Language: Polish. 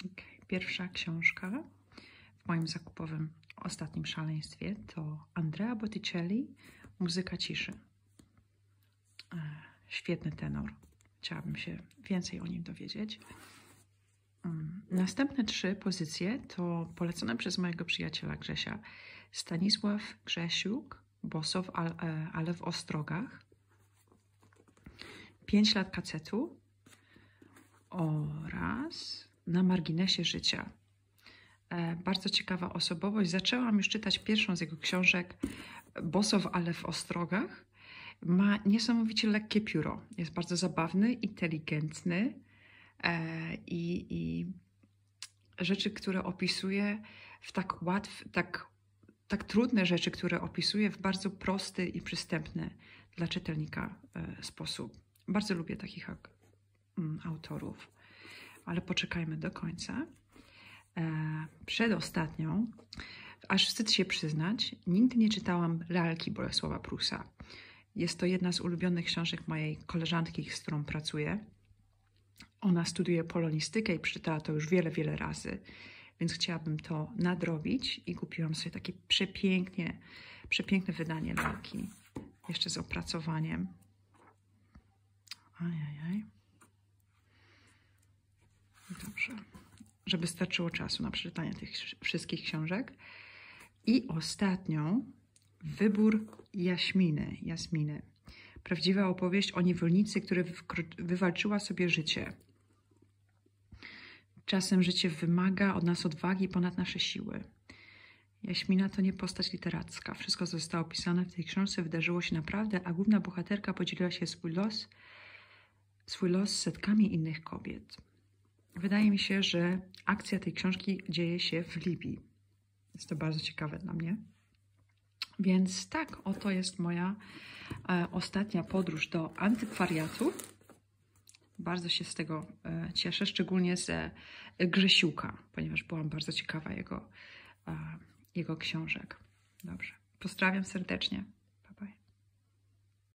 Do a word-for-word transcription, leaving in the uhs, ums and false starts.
Okay. Pierwsza książka w moim zakupowym ostatnim szaleństwie to Andrea Botticelli, Muzyka ciszy. Świetny tenor. Chciałabym się więcej o nim dowiedzieć. Następne trzy pozycje to polecone przez mojego przyjaciela Grzesia Stanisław Grzesiuk, Bosow, ale w Ostrogach. Pięć lat kacetu oraz Na marginesie życia. Bardzo ciekawa osobowość. Zaczęłam już czytać pierwszą z jego książek, Bosow, ale w Ostrogach. Ma niesamowicie lekkie pióro. Jest bardzo zabawny, inteligentny e, i, i rzeczy, które opisuje w tak łatwy, tak, tak trudne rzeczy, które opisuje w bardzo prosty i przystępny dla czytelnika e, sposób. Bardzo lubię takich ak, m, autorów, ale poczekajmy do końca. E, przedostatnią, aż wstyd się przyznać, nigdy nie czytałam Lalki Bolesława Prusa. Jest to jedna z ulubionych książek mojej koleżanki, z którą pracuję. Ona studiuje polonistykę i przeczytała to już wiele, wiele razy, więc chciałabym to nadrobić i kupiłam sobie takie przepięknie, przepiękne wydanie Lalki, jeszcze z opracowaniem. Ajajaj. Dobrze. Żeby starczyło czasu na przeczytanie tych wszystkich książek. I ostatnią, Wybór Jaśminy. Jasminy. Prawdziwa opowieść o niewolnicy, która wywalczyła sobie życie. Czasem życie wymaga od nas odwagi ponad nasze siły. Jaśmina to nie postać literacka. Wszystko, co zostało opisane w tej książce, wydarzyło się naprawdę, a główna bohaterka podzieliła się swój los, swój los z setkami innych kobiet. Wydaje mi się, że akcja tej książki dzieje się w Libii. Jest to bardzo ciekawe dla mnie. Więc tak, oto jest moja e, ostatnia podróż do antykwariatu. Bardzo się z tego e, cieszę, szczególnie z Grzesiuka, ponieważ byłam bardzo ciekawa jego, e, jego książek. Dobrze, pozdrawiam serdecznie.